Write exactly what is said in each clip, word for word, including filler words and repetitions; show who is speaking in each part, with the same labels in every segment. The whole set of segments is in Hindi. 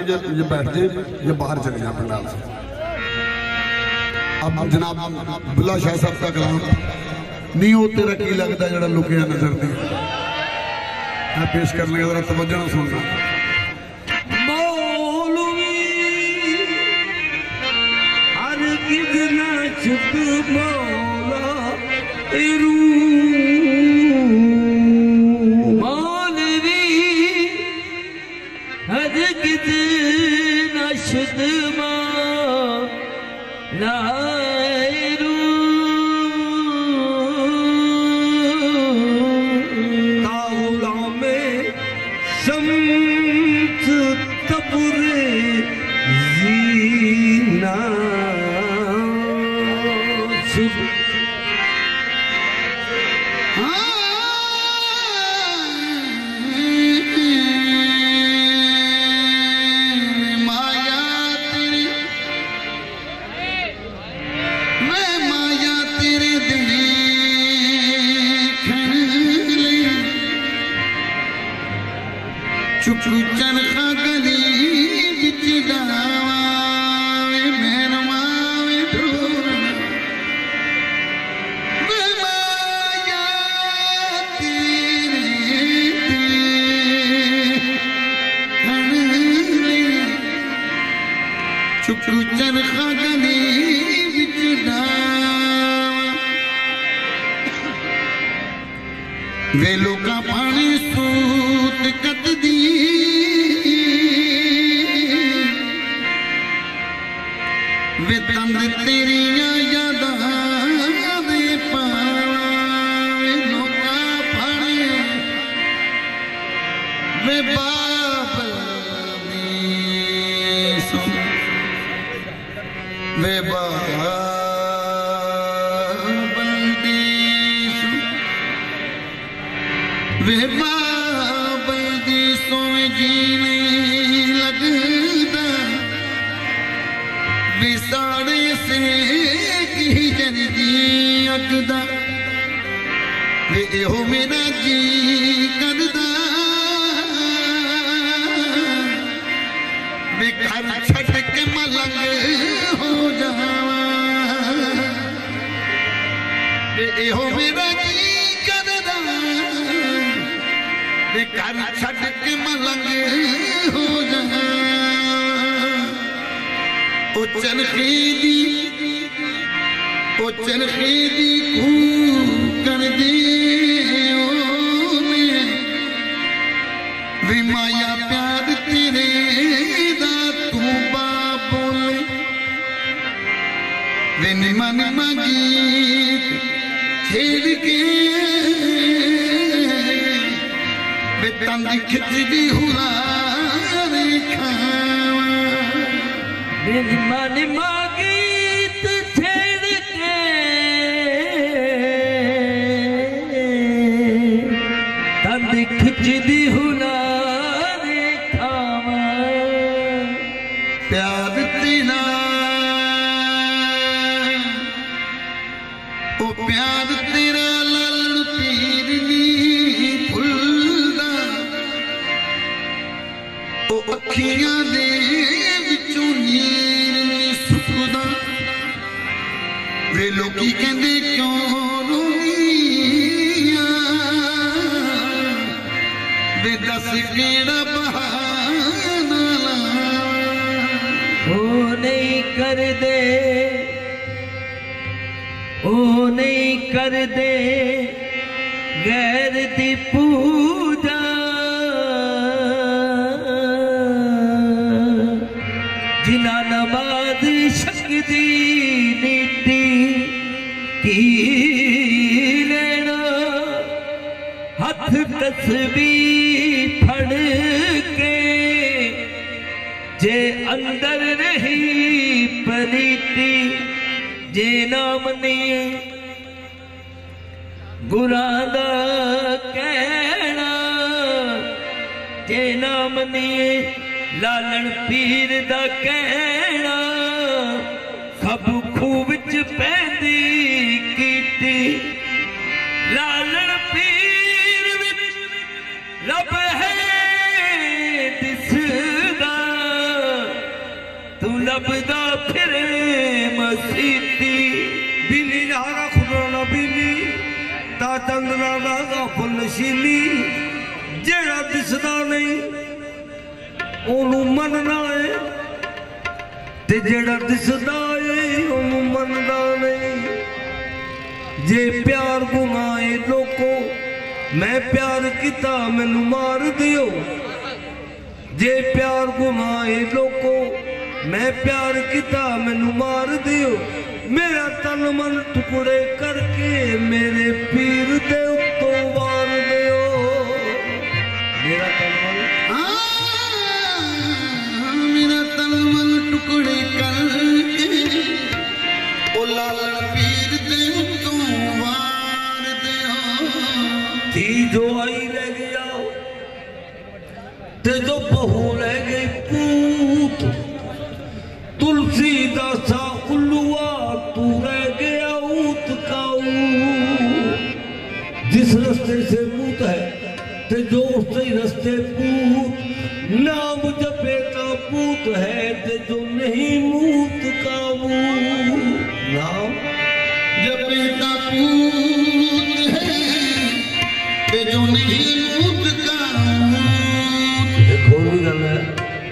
Speaker 1: ये ये बैठ जाए ये बाहर चले जाए पंडाल से। अब जनाब बुल्ला शाह साहब का कलाम नहीं हो तेरा की लगता जरा लुकिया नजर दी मैं पेश करने का जरा तवज्जो ना सुनना।
Speaker 2: हर कितना चुप मौला तेरू मौलवी हर कितना शुद्ध मौला
Speaker 1: चरखा गली बिच दावे मेहरमा वे ढोल वे माया तेरे चुकरू चरखा गली बिच दावा वे लोका पानी सूत कत दी वे तंद तेरिया यादां दे पावे लोका फड़े वे बाप दी सुन वे बाप दी सुन वे बाप दी सुन जीने लगदा विसाड़े से की जल्दी अकदा वे हो मेरा जी करदा वे घर छट के मलंग हो जावा वे हो मेरा जी करदा वे घर छट के मलंग हो जावा ओ चरखे दी ओ चरखे दी कू कर दे ओ मैं वे माया प्यार तेरे दा तू बाबोले वे निमा निमा गीत छेड़ के वे तंद खिचड़ी हुला
Speaker 2: निमा निमा गीत छेड़ के तंद खिचदी हुला रे खावा
Speaker 1: प्यार तेरा ओ प्यार तेरा लालन पीर नी फुलदा ओ अखियां दे विचों नीर नी सुकदा वे लोकी कहंदे क्यों रोईया वे दस केड़ा बहाना
Speaker 2: ओ नहीं कर दे ओ नहीं कर दे गैर दी पूजा जिना नमाज शक्ति नीति की लेना हथ तस्बीह फड़ के जे अंदर नहीं पलीती जे नाम नहीं गुरां दा कहना जे नाम नहीं लालन पीर दा कहना सब खूह विच पैंदी कीती लालन पीर विच रब है दिसदा फिर मसीती
Speaker 3: बिनी जहारा खुदा ना बिनी ता चंदना दा गाफल नशीली जेड़ा दिसदा नहीं ओनू मनना है ते जेड़ा दिसदा है ओनू मनदा नहीं जे प्यार गुनाए लोको मैं प्यार किता मैनू मार दियो जे प्यार गुनाए लोको मैं प्यार किता मैनू मार दियो मेरा तन मन टुकड़े करके मेरे पीर दे उत्तों वार दियो मेरा तन मन
Speaker 1: मेरा तन मन टुकड़े करके ओ लालन पीर दे उत्तों वार दियो
Speaker 3: थी जो आई रह गया ते जो बहू रह गई पूत तुलसी दासा उल्लुआ तू रह गया ऊत काऊ जिस रास्ते से मूत है ते जो उसी रास्ते पूत नाम जपेता पूत है ते जो नहीं मूत काऊ नाम
Speaker 1: जपेता पूत है ते जो नहीं मूत का
Speaker 3: देखो भी गल है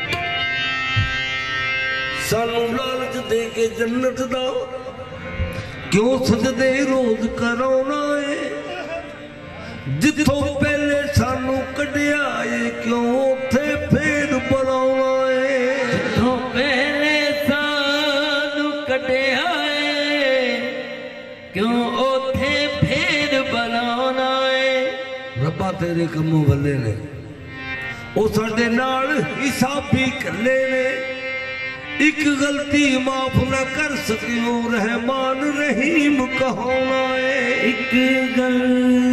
Speaker 3: सानू लालच दे के जन्नत दा क्यों सजदे रोज कराउना है जिथों पहले सानू कढ़िया है क्यों उथे फेर बनाउना है
Speaker 2: तो पहले सानू कढ़िया है क्यों ओथे फेर बनाना है
Speaker 3: रब्बा तेरे कमों वल्ले ने ओ साडे नाल हिसाबी कल्ले ने एक गलती माफ न कर सकियो रहमान रहीम कहोना है
Speaker 2: एक गलती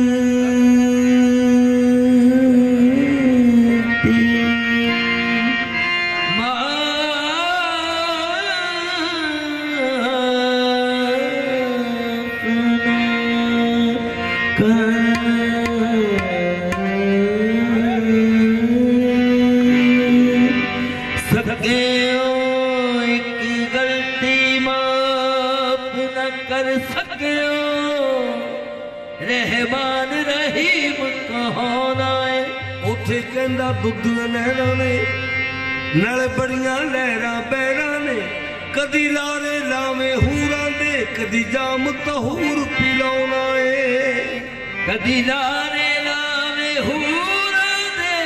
Speaker 2: रहमान रहीम कहोना है
Speaker 3: उथे कहंदा दुद्ध नैना ने नाले बड़ियां लहरां बैरां ने कदी लारे लावे हूरां दे कदी जाम तहूर पिलाउना है
Speaker 2: कदी लारे लावे हूरां दे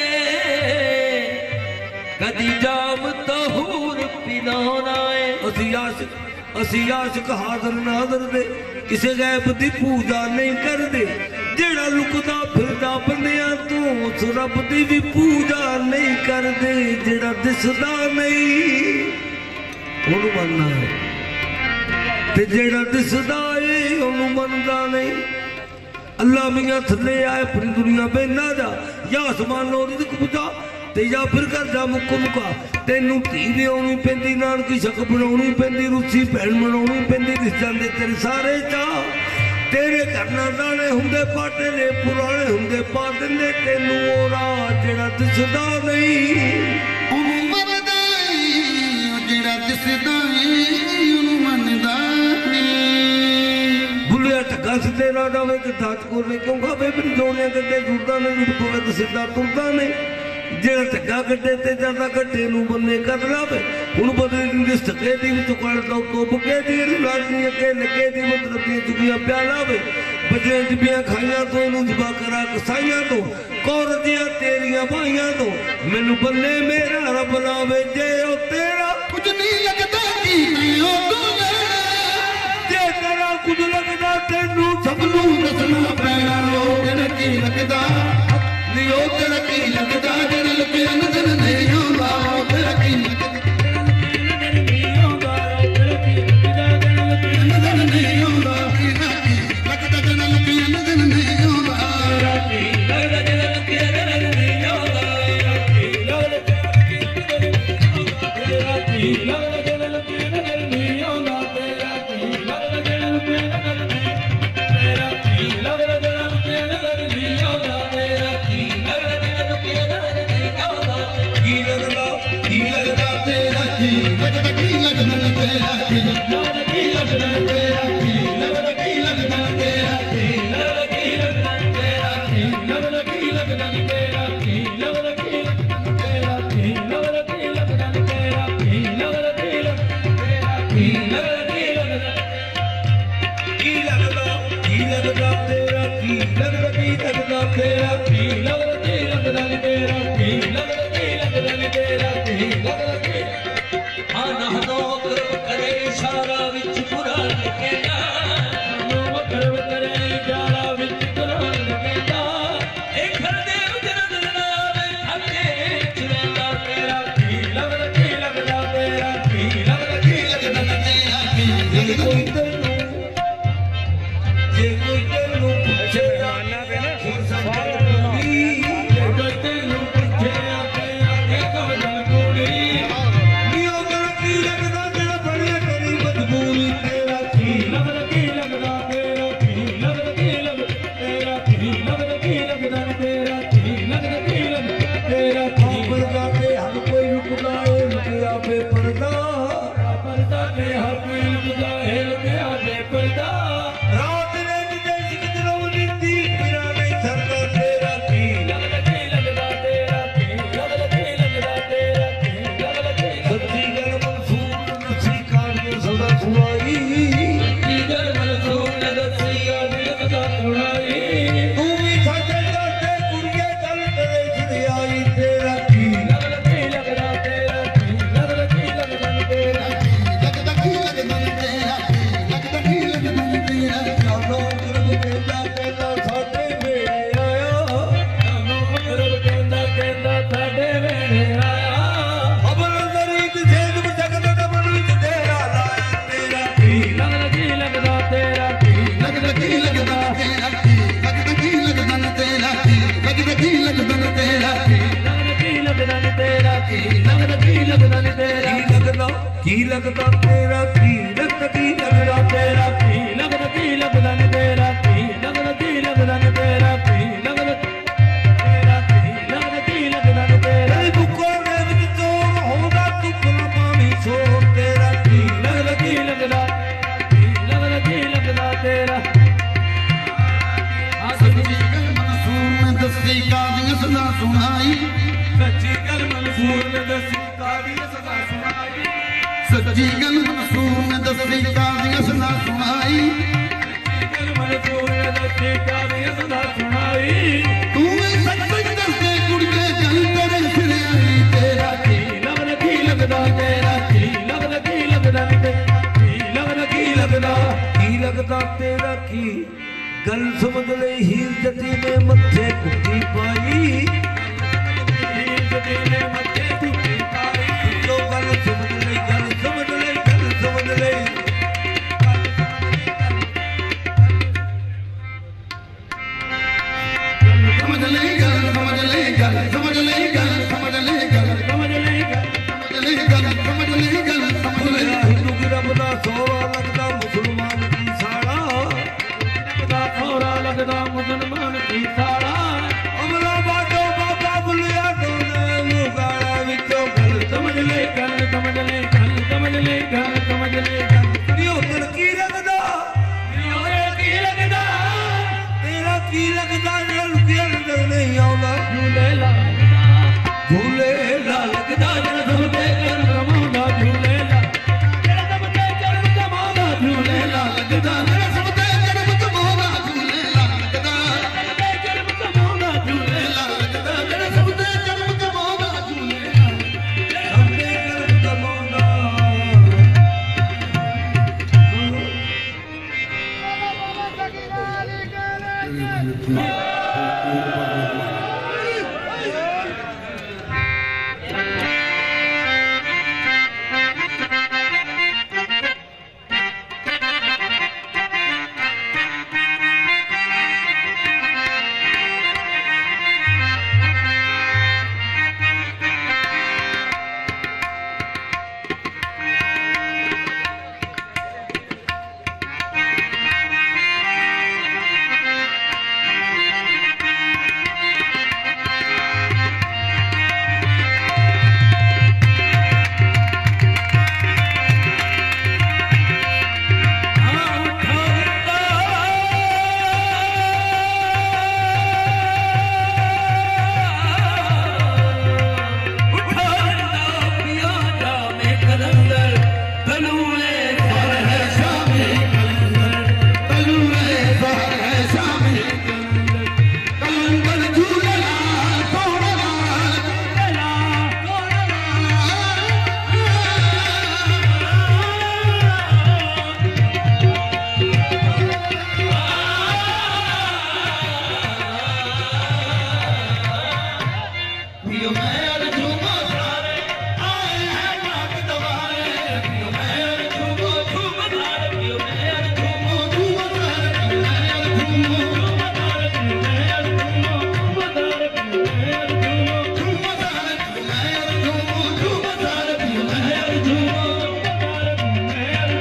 Speaker 2: कदी जाम तहूर पिलाउना है
Speaker 3: असी आशिक असी आशिक हाज़र नाज़र दे किसे गैब दी पूजा नहीं करदे जेड़ा लुकदा फिरदा बंदियां तू उस रब दी भी पूजा नहीं करदे जेड़ा दिसदा नहीं ओनू मनना है ते जेड़ा दिसदा है ओनू मनदा नहीं अल्लाह मियां थल्ले आए पूरी दुनिया बेना जा या आसमान नो रिज़्क पुजा ते या फिर घर जा मुक्को मुका तेनू धी विआउणी पैंदी नानकी शक बनाउणी पैंदी रुसी भैन मनाउणी पैंदी रिस जांदे तेरे सारे चाह तेरे घर ना दाने हुंदे पाटे ने पुराने हुंदे पा दिंदे तेनू ओ राह जेड़ा दिसदा नहीं
Speaker 1: ओनू मनदा है जेड़ा दिसदा है ओनू मनदा नहीं
Speaker 3: भुलिया ढगा सिद्धे ना जावे ते दात कोले क्यों खावे बिन जोड़ियां गड्डे जुड़दा नहीं जुड़ पवे ते सिद्धा तुरदा नहीं जेड़ा ढगा गड्डे ते जांदा गड्डे नू बन्ने कर लावे हुण बदले दी रिस ढगे दी विच कढ़दा तो बगे दी लाजनी अगे लगे दी मतलब दी चुगियां प्या लावे बजे डिबियां खाइयां तो इनू जबा करा कसाइयां तो कौर दियां तेरियां भाइयां तो मैनू बन्ने मेरा रब लावे जे ओ तेरा
Speaker 1: कुछ नहीं लगदा कि ओ दुले
Speaker 3: जे तेरा कुछ लगदा तेनू सब नू
Speaker 1: दसना पैना लोग की लगदा नी ओ तेरा की लगदा जेड़ा लुके नजर नहीं आउंदा ओ तेरा की नजर नहीं आउंदा लगदा जेड़ा लुके नजर नहीं आउंदा
Speaker 2: Together.
Speaker 3: की लगता तेरा की लगता की लगता तेरा की लगता की लगता नहीं तेरा की लगता की लगता नहीं तेरा की लगता तेरा की लगता की लगता नहीं तेरा बुको ने विचो होगा तू पुलमा भी सो तेरा की लगता की लगता की लगता की लगता तेरा
Speaker 1: सच्ची गल मंसूर में दसी कादियां सदा सुनाई
Speaker 3: सच्ची गल मंसूर में दसी कादियां सदा सुनाई
Speaker 1: सच्ची गल मंसूर ने दसी कादियां सदा सुनाई
Speaker 3: गल मंसूर ने दसी कादियां सदा सुनाई
Speaker 1: तू सच सच दसे कुड़िए गल तेरे सिर आई तेरा
Speaker 3: की लगदा की लगदा तेरा की लगदा की लगदा की लगदा की लगदा की लगदा तेरा की गल समझ ले हीर जटी ने मत्थे कुटी पाई हीर जटी ने मत्थे कुटी पाई जो गल समझ ले गल समझ ले गल समझ ले
Speaker 1: समझ ले गल समझ ले गल समझ ले गल समझ ले गल
Speaker 3: समझ ले गल
Speaker 1: समझ ले गल समझ ले गल समझ ले
Speaker 3: हिंदू की रब दा सोवा लगदा मुसलमान की साड़ा लगदा सोरा लगदा मुसलमान की साड़ा अमला बाटो बाबा बुलिया दोने मुगाड़ा विचों गल समझ ले गल समझ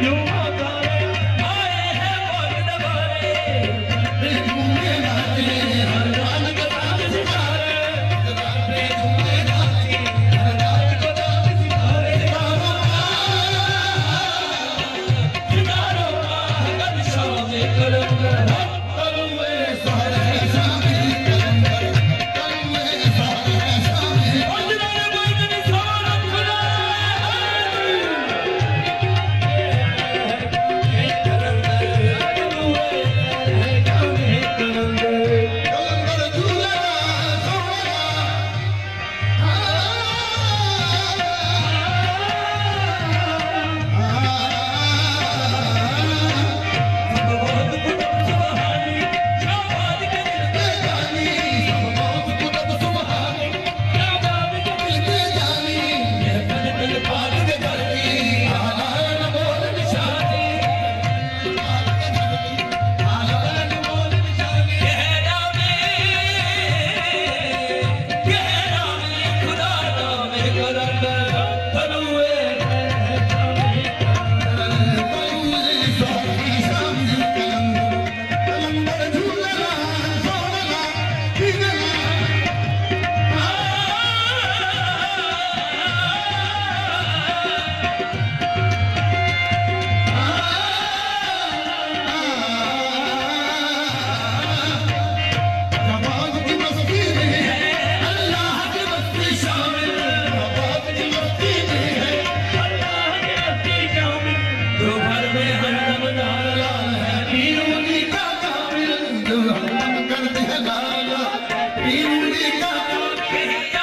Speaker 2: Yeah.